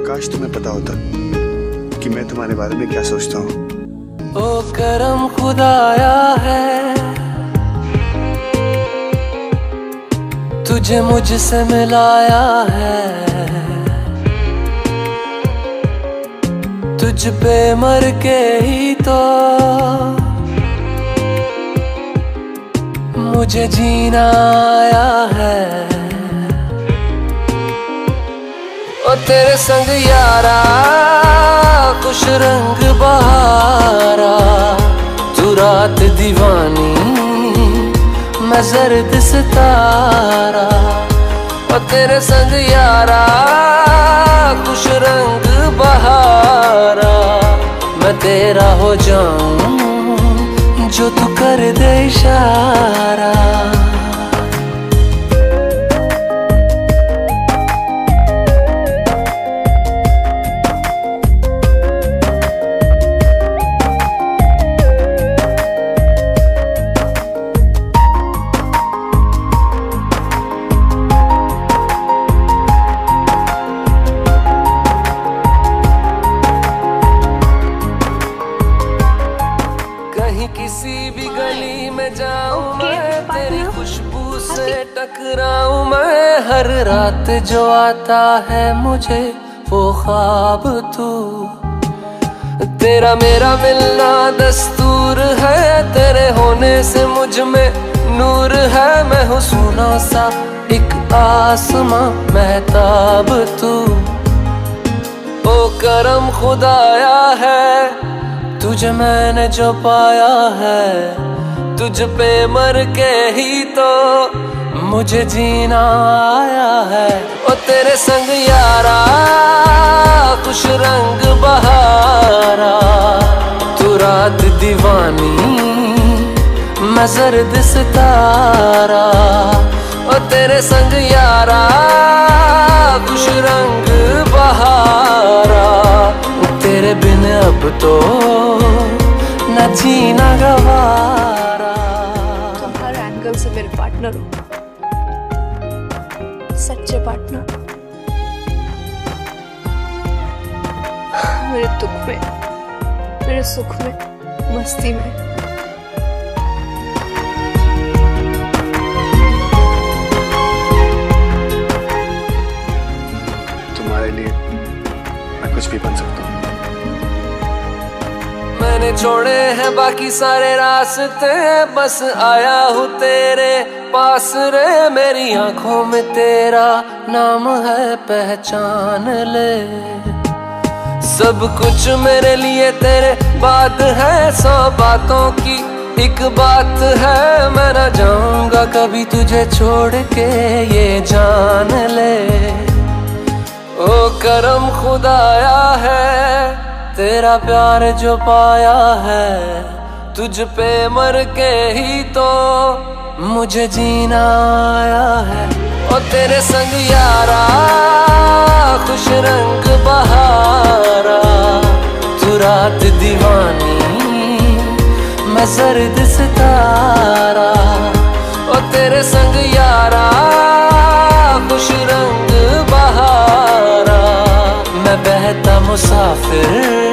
काश तुम्हें पता होता कि मैं तुम्हारे बारे में क्या सोचता हूँ। ओ करम खुदाया है, तुझे मुझसे मिलाया है। तुझ पे मर के ही तो मुझे जीना आया है। ओ तेरे संग यारा खुश रंग बहारा, तू रात दीवानी मैं जर्द सितारा। ओ तेरे संग यारा खुश रंग बहारा, मैं तेरा हो जाऊं जो तू कर दे इशारा। किसी भी गली में जाऊं मैं, तेरी खुशबू से टकराऊं मैं। हर रात जो आता है मुझे वो ख्वाब तू, तेरा मेरा मिलना दस्तूर है। तेरे होने से मुझ में नूर है, मैं हूँ सोना सा एक आसमां महताब तू। ओ करम खुदाया है, तुझे मैंने जो पाया है। तुझ पे मर के ही तो मुझे जीना आया है। ओ तेरे संग यारा खुश रंग बहारा, तू रात दीवानी मैं जर्द सितारा। ओ तेरे संग यारा खुश रंग बहारा, तेरे बिन अब तो न जीना गवारा। तुम हर एंगल से मेरे पार्टनर हो, सच्चे पार्टनर। मेरे दुख में, मेरे सुख में, मस्ती में। तुम्हारे लिए मैं कुछ भी बन सकता हूँ। मैंने छोड़े हैं बाकी सारे रास्ते, बस आया हूँ तेरे पास रे। मेरी आंखों में तेरा नाम है, पहचान ले। सब कुछ मेरे लिए तेरे बाद है, 100 बातों की एक बात है। मैं न जाऊंगा कभी तुझे छोड़ के, ये जान ले। ओ करम खुदाया है, तेरा प्यार जो पाया है। तुझ पे मर के ही तो मुझे जीना आया है। ओ तेरे संग यारा खुश रंग बहारा, तू रात दीवानी मैं जर्द सितारा। ओ तेरे संग यारा खुश रंग बहारा, मैं बहता मुसाफिर